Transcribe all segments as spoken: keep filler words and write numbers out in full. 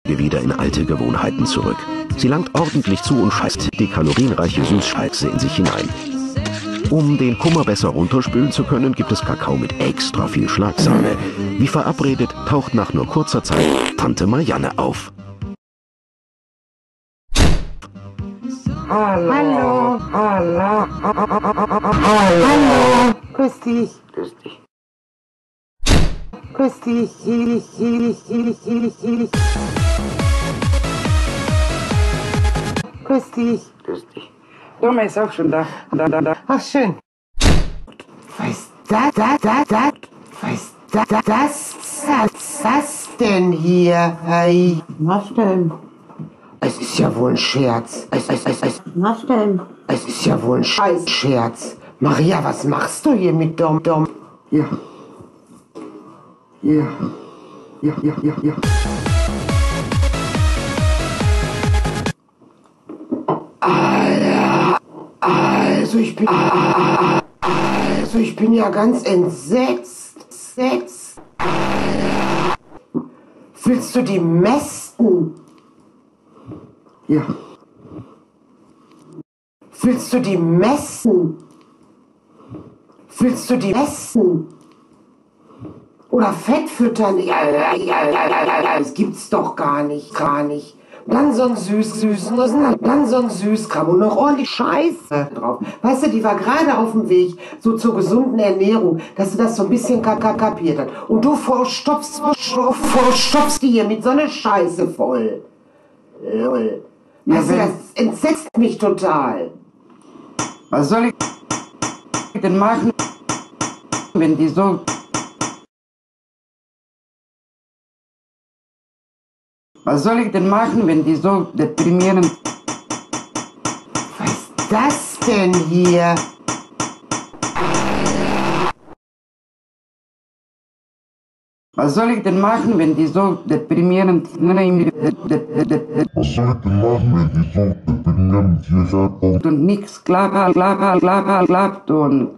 wieder in alte Gewohnheiten zurück. Sie langt ordentlich zu und scheißt die kalorienreiche Süßscheiße in sich hinein. Um den Kummer besser runterspülen zu können, gibt es Kakao mit extra viel Schlagsahne. Wie verabredet taucht nach nur kurzer Zeit Tante Marianne auf. Hallo. Hallo. Hallo. Hallo. Hallo. Grüß dich. Grüß dich. Grüß dich. Hilich, hilich, hilich, hilich, hilich. Grüß dich. Grüß dich. Doma ist auch schon da. Da, da, da. Ach, schön. Was da, da, da, da, was da, da, das, das, das denn hier? Hey. Was denn? Es ist ja wohl ein Scherz. Es, es, es, es, Was denn? es ist ja wohl ein scheiß Scherz. Maria, was machst du hier mit Dom Dom? Ja. Ja. Ja, ja, ja, ja. Alter, also ich bin, also ich bin ja ganz entsetzt. Entsetzt. Alter. Willst du die mästen? Ja. Willst du die messen? Willst du die messen? Oder Fett füttern? Ja, ja, ja, ja, ja, ja, das gibt's doch gar nicht, gar nicht. Dann so ein süß, süß, dann so ein Süßkram und noch ordentlich Scheiße drauf. Weißt du, die war gerade auf dem Weg so zur gesunden Ernährung, dass sie das so ein bisschen kapiert hat. Und du vorstopfst, vorstopfst die hier mit so einer Scheiße voll. Lol. Weißt du, das entsetzt mich total. Was soll ich denn machen, wenn die so... Was soll ich denn machen, wenn die so deprimieren? Was ist das denn hier? Was soll ich denn machen, wenn die so deprimierend... Was soll ich denn machen, wenn die so deprimierend hierher kommt? Und nix klappt, klappt, klappt, klappt und...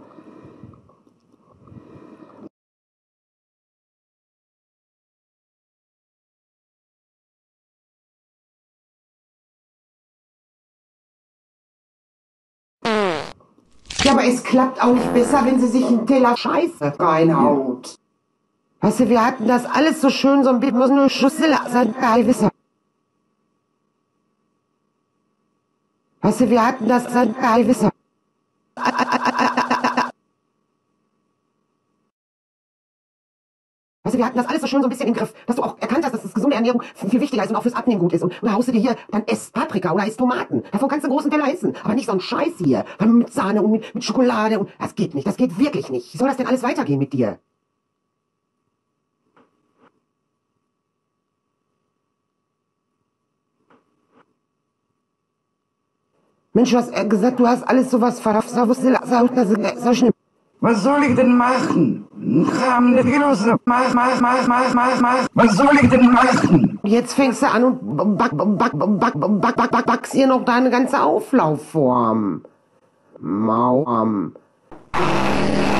Ja, aber es klappt auch nicht besser, wenn sie sich einen Teller Scheiße reinhaut. Weißt du, wir hatten das alles so schön, so ein bisschen, muss nur Schüssel sein, Geilwisser. Weißt du, wir hatten das, sein Geilwisser. Weißt du, wir hatten das alles so schön so ein bisschen im Griff, dass du auch erkannt hast, dass das gesunde Ernährung viel wichtiger ist und auch fürs Abnehmen gut ist. Und, und da haust du dir hier, dann ess Paprika oder ess Tomaten. Davon kannst du einen großen Teller essen. Aber nicht so ein Scheiß hier. Mit Sahne und mit, mit Schokolade und, das geht nicht, das geht wirklich nicht. Wie soll das denn alles weitergehen mit dir? Mensch, du hast äh, gesagt, du hast alles sowas verrafft. Was soll ich denn machen? Kram, mach, mach, mach, mach, mach, mach. Was soll ich denn machen? Jetzt fängst du an und back, back, back, back, back, back, back, backst hier noch deine ganze Auflaufform. Mauam.